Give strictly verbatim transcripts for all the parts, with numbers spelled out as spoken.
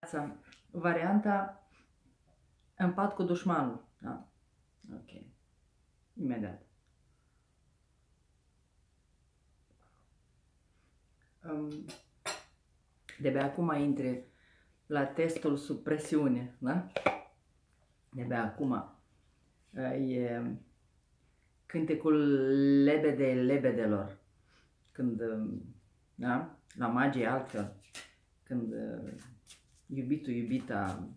Varianta în pat cu dușmanul. Da? Ok. Imediat. Um, de-abia acum intri la testul sub presiune, da? De-abia acum e cântecul lebede lebedelor. Când, da? La magie altfel. Când iubitul, iubita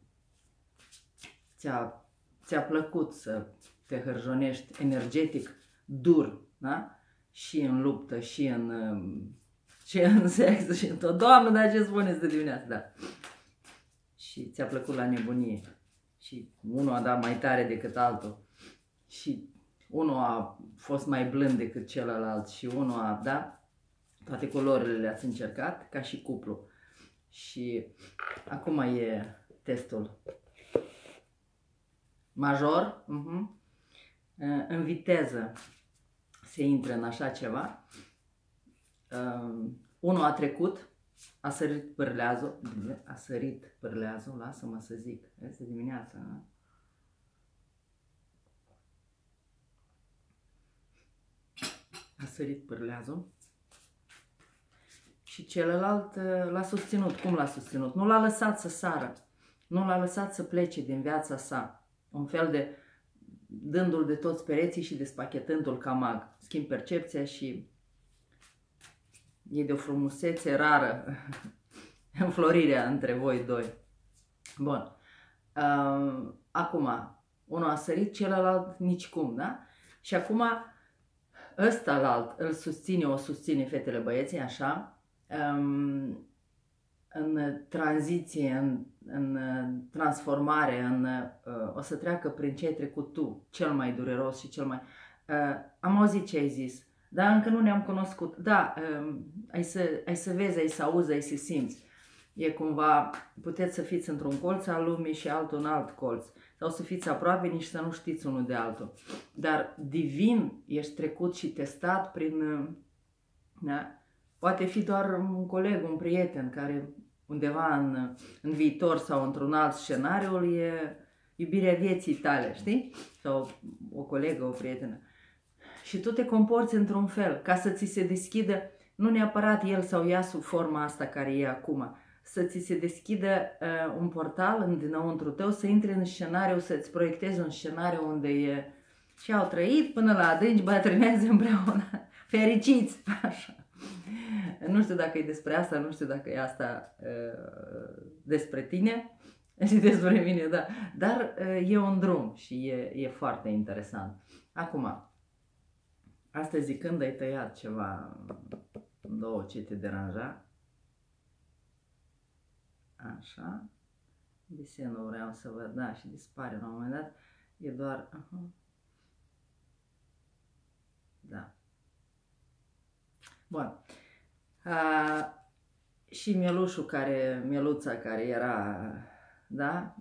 ți-a ți-a plăcut să te hârjonești energetic, dur, da? Și în luptă, și în, și în sex, și în tot. Doamne, dar ce spuneți de dimineață, da. Și ți-a plăcut la nebunie. Și unul a dat mai tare decât altul. Și unul a fost mai blând decât celălalt. Și unul a, da? Toate culorile le-ați încercat, ca și cuplu. Și acum e testul major. Uh-huh. În viteză se intră în așa ceva. Uh, unul a trecut, a sărit pârleazul, a sărit pârleazul, lasă-mă să zic, este dimineața, nu? A sărit pârleazul și celălalt l-a susținut. Cum l-a susținut? Nu l-a lăsat să sară, nu l-a lăsat să plece din viața sa. Un fel de dându-l de toți pereții și despachetându-l ca mag. Schimb percepția și e de o frumusețe rară înflorirea între voi doi. Bun. Uh, acum, unul a sărit, celălalt nicicum, da? Și acum ăsta alt îl susține, o susține fetele băieții, așa, um, în tranziție, în, în transformare, în, uh, o să treacă prin ce ai trecut tu, cel mai dureros și cel mai... Uh, am auzit ce ai zis, dar încă nu ne-am cunoscut. Da, uh, ai, să, ai să vezi, ai să auzi, ai să simți. E cumva, puteți să fiți într-un colț al lumii și altul în alt colț. Sau să fiți aproape, nici să nu știți unul de altul. Dar divin ești trecut și testat prin... Uh, da? Poate fi doar un coleg, un prieten care undeva în, în viitor sau într-un alt scenariu e iubirea vieții tale, știi? Sau o colegă, o prietenă. Și tu te comporți într-un fel, ca să ți se deschidă, nu neapărat el sau ea sub forma asta care e acum, să ți se deschidă uh, un portal în dinăuntru tău, să intri în scenariu, să-ți proiectezi un scenariu unde e... Și au trăit până la adânci bătrânețe împreună, fericiți, așa. Nu știu dacă e despre asta, nu știu dacă e asta uh, despre tine și despre mine, da. Dar uh, e un drum și e, e foarte interesant. Acum, astăzi zicând ai tăiat ceva în două ce te deranja. Așa. Desenul vreau să văd, da, și dispare la un moment dat. E doar... Uh-huh. Da. Bun. Uh, și mielușul care, mieluța care era, da,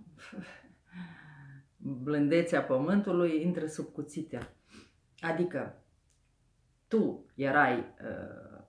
blândețea pământului intră sub cuțitea. Adică tu erai, uh,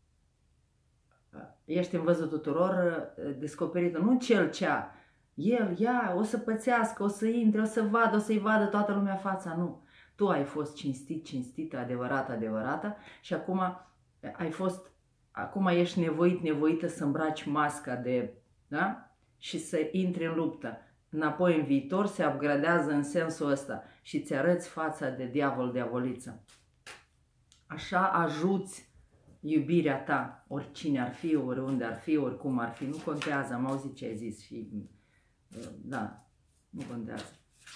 ești în văzul tuturor uh, descoperită, nu cel cea, el, ea, o să pățească, o să intre, o să vadă, o să-i vadă toată lumea fața, nu. Tu ai fost cinstit, cinstită, adevărat, adevărată și acum ai fost, acum ești nevoit, nevoită să îmbraci masca de, da? Și să intri în luptă. Înapoi în viitor se upgradează în sensul ăsta și ți arăți fața de diavol, diavoliță. Așa ajuți iubirea ta, oricine ar fi, oriunde ar fi, oricum ar fi, nu contează, am auzit ce ai zis și, da, nu contează.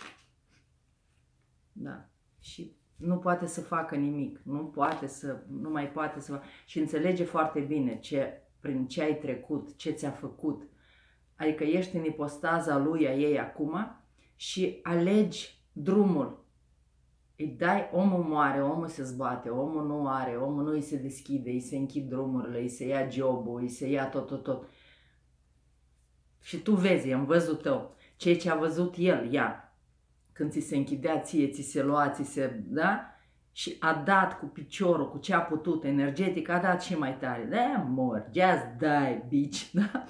Da, și nu poate să facă nimic, nu poate să, nu mai poate să facă. Și înțelege foarte bine ce, prin ce ai trecut, ce ți-a făcut. Adică ești în ipostaza lui, a ei acum și alegi drumul. Îi dai, omul moare, omul se zbate, omul nu are, omul nu îi se deschide, îi se închid drumurile, îi se ia jobul, îi se ia tot, tot, tot. Și tu vezi, în văzul tău, ceea ce a văzut el, ea. Când ți se închidea ție, ți se lua, ți se, da? Și a dat cu piciorul, cu ce a putut, energetic, a dat și mai tare. Da, mor, just die, bitch, da?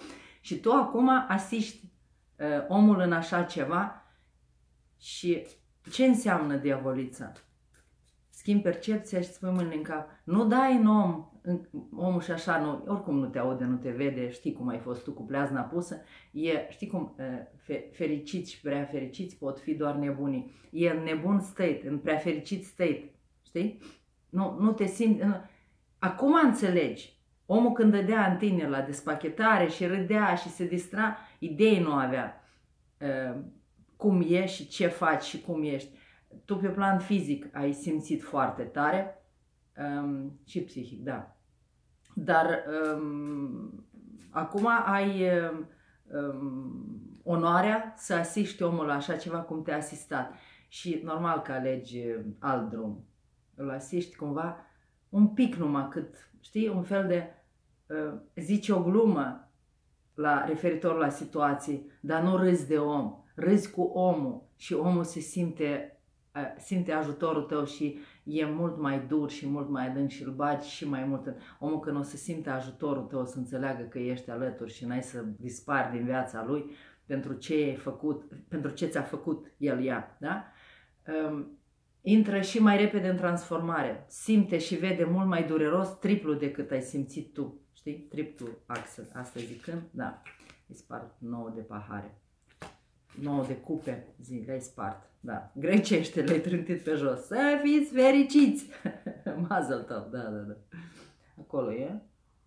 Și tu acum asiști uh, omul în așa ceva și ce înseamnă diavolița? Schimbi percepția și îți pui mâinile în cap. Nu dai în om, în, omul și așa, nu, oricum nu te aude, nu te vede, știi cum ai fost tu cu pleazna pusă. E, știi cum, fe, fericiți și prea fericiți pot fi doar nebunii. E în nebun state, în prea fericit state, știi? Nu, nu te simți... Nu. Acum înțelegi. Omul când dădea în tine la despachetare și râdea și se distra, idei nu avea uh, cum ești și ce faci și cum ești. Tu pe plan fizic ai simțit foarte tare um, și psihic, da. Dar um, acum ai um, onoarea să asiști omul la așa ceva cum te-a asistat. Și normal că alegi alt drum. Îl asiști cumva un pic numai cât, știi, un fel de, uh, zici o glumă la, referitor la situații, dar nu râzi de om. Râzi cu omul și omul se simte, uh, simte ajutorul tău și e mult mai dur și mult mai adânc și îl bagi și mai mult. Omul când o să simte ajutorul tău, o să înțeleagă că ești alături și n-ai să dispari din viața lui pentru ce ai făcut, pentru ce ți-a făcut el ea, da? Um, intră și mai repede în transformare. Simte și vede mult mai dureros triplu decât ai simțit tu, știi? Triplu axel, asta zicând, da. Îi spart nouă de pahare. nouă de cupe, zi, le-ai spart, da. Grecește, le-ai trântit pe jos. Să fiți fericiți! Mazel tov, da, da, da. Acolo e.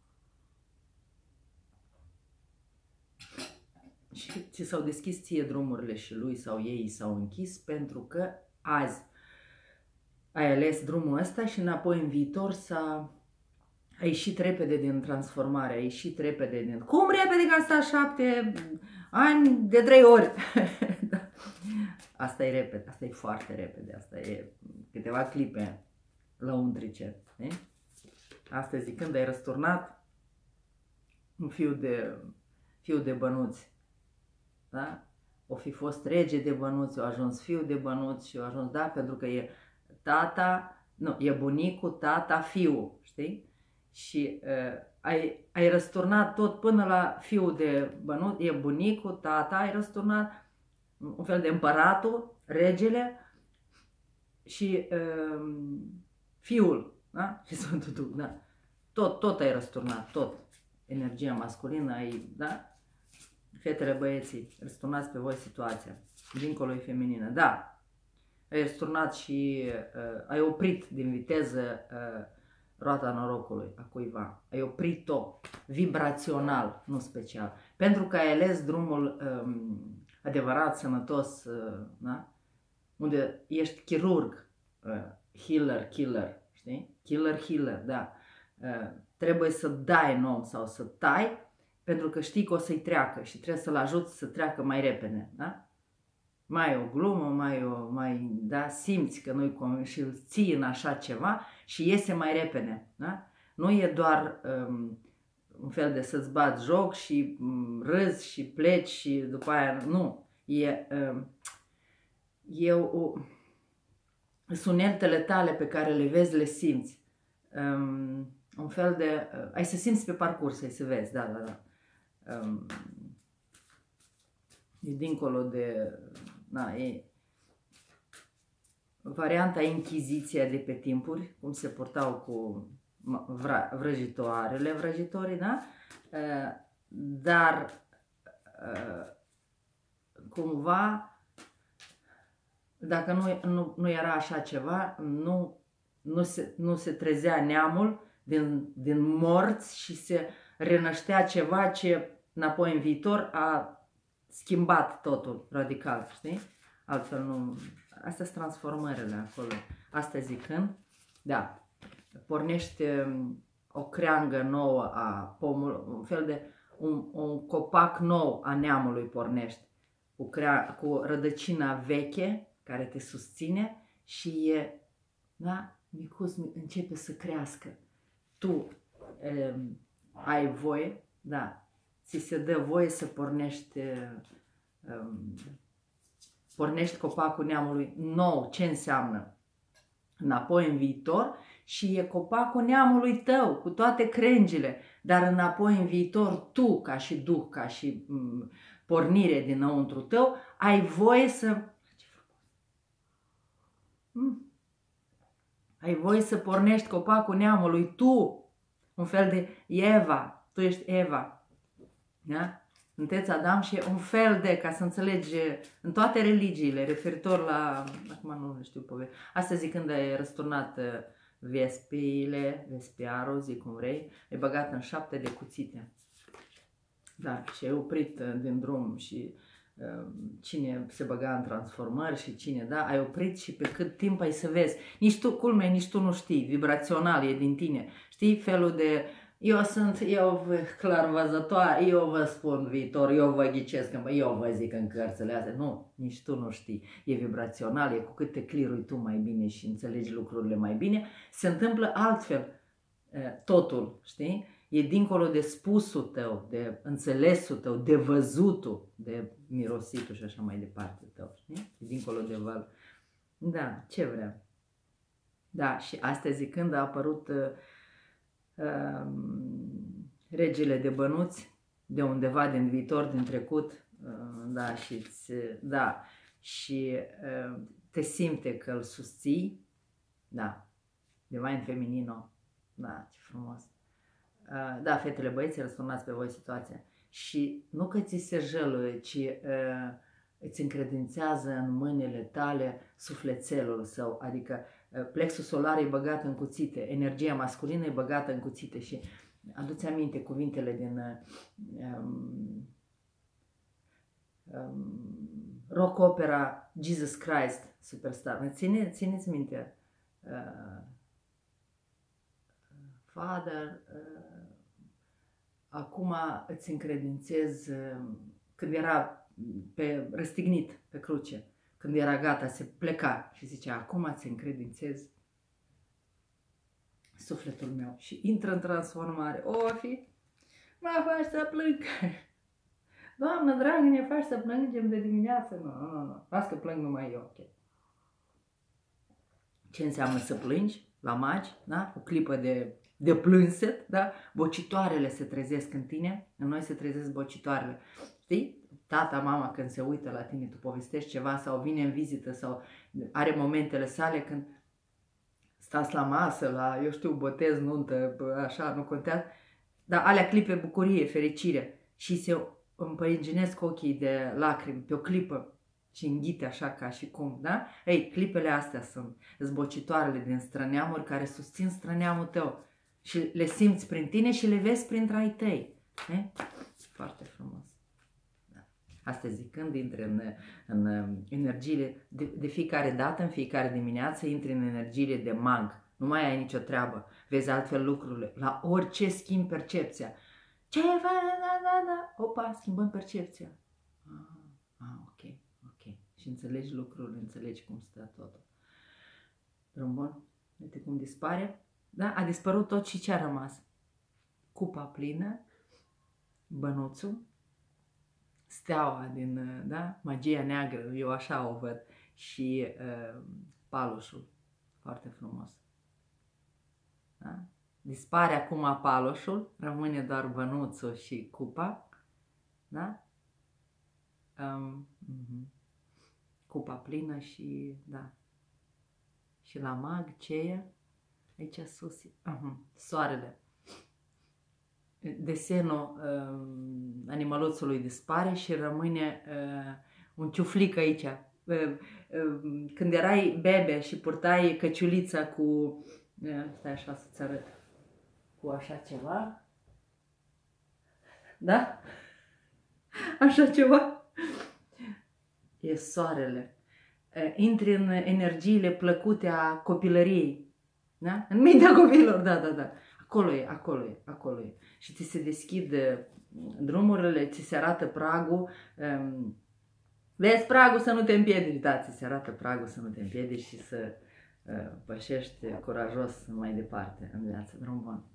Și ți s-au deschis ție drumurile și lui sau ei s-au închis pentru că azi ai ales drumul ăsta și înapoi în viitor s-a... ai ieșit repede din transformare, ai ieșit repede din... Cum repede că am stat șapte ani de trei ori? Asta e repede, asta e foarte repede, asta e câteva clipe lăuntrice. Ne? Asta zicând, ai răsturnat un fiu de, fiu de bănuți. Da? O fi fost rege de bănuți, a ajuns fiu de bănuți și a ajuns, da, pentru că e tata, nu, e bunicul, tata, fiul, știi? Și uh, ai, ai răsturnat tot până la fiul de bănuți, e bunicul, tata, ai răsturnat un fel de împăratul, regele și uh, fiul, da? Și Sfântul Duh, da? Tot, tot ai răsturnat, tot. Energia masculină ai, da? Fetele, băieții, răsturnați pe voi situația. Dincolo e feminină, da. Ai răsturnat și uh, ai oprit din viteză uh, roata norocului a cuiva. Ai oprit-o vibrațional, nu special. Pentru că ai ales drumul um, adevărat, sănătos, uh, da? Unde ești chirurg, uh, healer, killer, știi? Killer, healer, da. Uh, trebuie să dai în om sau să tai, pentru că știi că o să-i treacă și trebuie să-l ajuți să treacă mai repede, da? Mai o glumă, mai o, mai, da, simți că nu-i și îl ții în așa ceva și iese mai repede, da? Nu e doar um, un fel de să-ți bați joc și um, râzi și pleci și după aia, nu, e, um, e o, sunetele tale pe care le vezi, le simți, um, un fel de, uh, ai să simți pe parcurs, ai să vezi, da, da, da. Um, e dincolo de, na, e varianta Inchiziția de pe timpuri, cum se purtau cu vra, vrăjitoarele, vrăjitorii, da? Uh, dar uh, cumva, dacă nu, nu, nu era așa ceva, nu, nu, se, nu se trezea neamul din, din morți și se renăștea ceva ce înapoi în viitor a schimbat totul radical, știi? Altfel nu... Astea sunt transformările acolo. Asta zicând, da, pornește o creangă nouă a pomului, un fel de, un, un copac nou a neamului pornești, cu, crea, cu rădăcina veche care te susține și e, da, micuț, începe să crească. Tu e, ai voie, da, ți se dă voie să pornești, um, pornești copacul neamului nou, ce înseamnă înapoi în viitor și e copacul neamului tău, cu toate crengile, dar înapoi în viitor tu, ca și duh, ca și m, pornire dinăuntru tău, ai voie să... Mm. Ai voie să pornești copacul neamului, tu, un fel de Eva, tu ești Eva, da? Sunteți Adam și e un fel de, ca să înțelegi, în toate religiile, referitor la, acum nu știu poveste, astăzi când ai răsturnat vespiile, vespiarul, zic cum vrei, e băgat în șapte de cuțite. Da, și ai oprit din drum și uh, cine se băga în transformări și cine, da, ai oprit și pe cât timp ai să vezi. Nici tu, culme, nici tu nu știi, vibrațional, e din tine. Știi felul de... Eu sunt, eu clar văzătoare, eu vă spun viitor, eu vă ghicesc, eu vă zic în cărțile astea. Nu, nici tu nu știi. E vibrațional, e cu cât te clirui tu mai bine și înțelegi lucrurile mai bine, se întâmplă altfel totul, știi? E dincolo de spusul tău, de înțelesul tău, de văzutul, de mirositul și așa mai departe tău, știi? E dincolo de văl. Da, ce vreau. Da, și astăzi zicând a apărut... Uh, regele de bănuți de undeva din viitor, din trecut, uh, da, și, da, și uh, te simte că îl susții, da, Divine Feminino, da, ce frumos. Uh, da, fetele, băieții, răspundați pe voi situația și nu că ți se jăluie, ci uh, îți încredințează în mâinile tale sufletelul său, adică plexul solar e băgat în cuțite, energia masculină e băgată în cuțite și adu-ți aminte cuvintele din um, um, rock opera Jesus Christ Superstar. Ține, țineți minte, uh, Father, uh, acum îți încredințez, uh, când era pe, răstignit pe cruce, când era gata, se pleca și zicea, acum îți încredințez sufletul meu și intră în transformare. O, fi, mă faci să plâng. Doamnă dragă, ne faci să plângem de dimineață? Nu, nu, nu, nu. Las că plâng numai eu, ok. Ce înseamnă să plângi la magi, da? O clipă de, de plânset, da? Bocitoarele se trezesc în tine, în noi se trezesc bocitoarele. Știi? Tata, mama, când se uită la tine, tu povestești ceva sau vine în vizită sau are momentele sale când stați la masă, la, eu știu, botez, nuntă, așa, nu contează, dar alea clipe bucurie, fericire și se împăinginesc ochii de lacrimi pe o clipă și înghite așa ca și cum, da? Ei, clipele astea sunt zbocitoarele din străneamuri care susțin străneamul tău și le simți prin tine și le vezi printre ai tăi. E? Foarte frumos. Astăzi zicând, intri în, în energiile, de, de fiecare dată, în fiecare dimineață, intri în energiile de mag. Nu mai ai nicio treabă. Vezi altfel lucrurile. La orice schimbi percepția. Ce va, da, da, da. Opa, schimbăm percepția. Ah, ah, ok, ok. Și înțelegi lucrurile, înțelegi cum stă totul. Drum bun? Uite cum dispare. Da? A dispărut tot și ce a rămas? Cupa plină, bănuțul, steaua din, da, magia neagră, eu așa o văd, și uh, paloșul, foarte frumos. Da? Dispare acum paloșul, rămâne doar bănuțul și cupa, da? Um, uh-huh. Cupa plină și, da, și la mag, ce e? Aici sus, uh-huh. Soarele. Desenul uh, animăluțului dispare și rămâne uh, un ciuflic aici. Uh, uh, când erai bebe și purtai căciulița cu... Uh, stai așa să-ți arăt. Cu așa ceva. Da? Așa ceva. E soarele. Uh, intri în energiile plăcute a copilăriei. Da? În mintea copilor, da, da, da. Acolo e, acolo e, acolo e. Și ți se deschid drumurile, ți se arată pragul. Um, vezi pragul să nu te împiedici, da, ți se arată pragul să nu te împiedici și să uh, pășești curajos mai departe în viață. Drum bun.